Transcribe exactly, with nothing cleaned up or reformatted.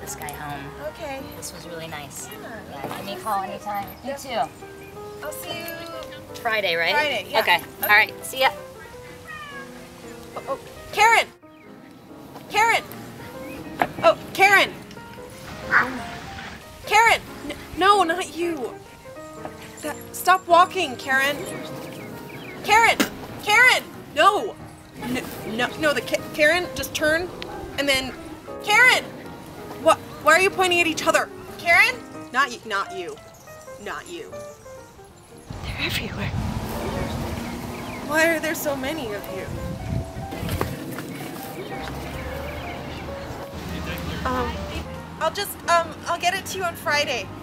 this guy home. Okay. This was really nice. Yeah. Yeah, give me a call anytime. You Yep. too. I'll see you. Friday, right? Friday, yeah. Okay. Okay. All right. See ya. Oh, oh, Karen! Karen! Oh, Karen! Karen! N no, not you. That, stop walking, Karen. Karen! Karen! No! No, no, no the Ka Karen, just turn and then Karen! What? Why are you pointing at each other? Karen? Not you, not you. Not you. They're everywhere. Why are there so many of you? Um, I'll just, um, I'll get it to you on Friday.